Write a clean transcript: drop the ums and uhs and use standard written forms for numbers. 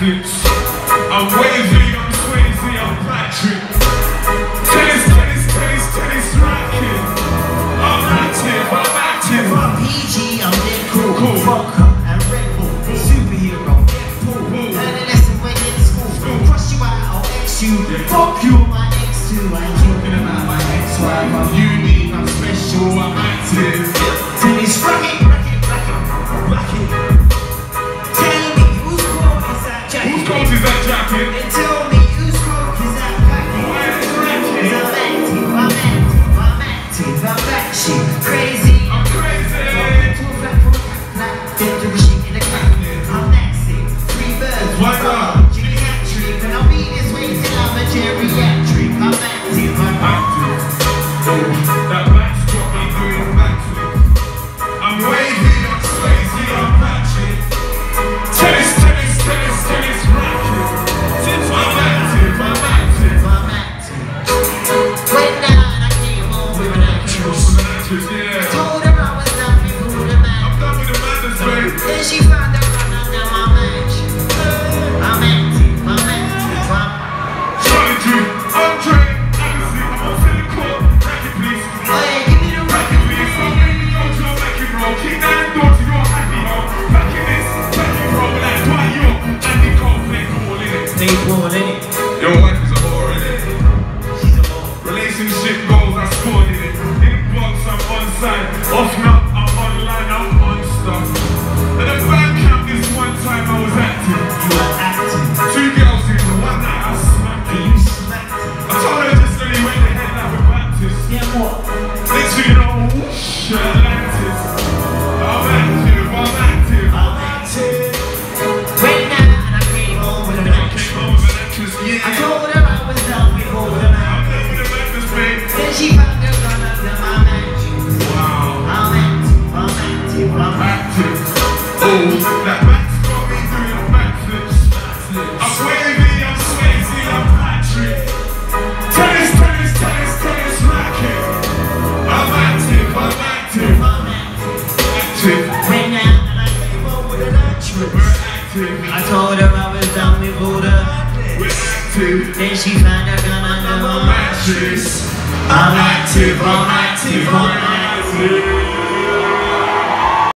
backflips. I'm wavy, I'm crazy, I'm Patrick. Tennis, racket. I'm active. I'm PG, I'm dead cool. Vodka and Red Bull, superhero, Deadpool. Learn a lesson when in school. Cross you out, I'll X you. Fuck you, my X2. I ain't talking about my ex-wife. I'm unique, I'm special, I'm active. Tennis, racket. Tell me whose coat is that jacket? Whose coat is that jacket? And tell me whose coat is that packet? Why is it racket? I'm active, I'm batshit crazy. I'm crazy. Get the shit in the crack. I'm active, 3 birds, 1 dog, geriatric. And I'll be this way till I'm a geriatric. I'm active, I'm active. That back's got me doing backflip. I'm wavy, I'm crazy, I'm Patrick. Tennis, racket. Since I'm active. Went down and I came home with an actress. Yeah. Told her I was done with the man. I'm done with the madness, babe. Then she found out I'm under my match. I'm active. Charlie Dream, I'm trained, I'm on silicone, racket please. Oh yeah, give me the Racket please, I'm ready to go to a racket roll. Kick down the door to your happy home. Back in this, racket roll, like why you Andy Cole play ball in it. Play ball in it. Your wife is a whore in it. She's a whore. Relationship goals, I scored in it. In the box, I'm on side. Off now, I'm online, I'm on stuff. At the band camp this one time I was active. You were active. 2 girls in one night, I smacked it. You smacked it. I told her just let me wait the head like a Baptist. Yeah, what? Next thing you know, whoosh, Atlantis. I'm active. Went down and I came home with an actress. Yeah. I told her I was done with all the man. I'm done with the madness, babe. Then she found a gun under my mattress. Wow. I'm active. Oh, that back's got me doing backflips. I'm wavy, I'm crazy, I'm Patrick. Tennis, racket. I'm active. Went down and I came home with an actress. We're active. I told her I was done with all the. We're active. Then she found a gun under my mattress. I'm active.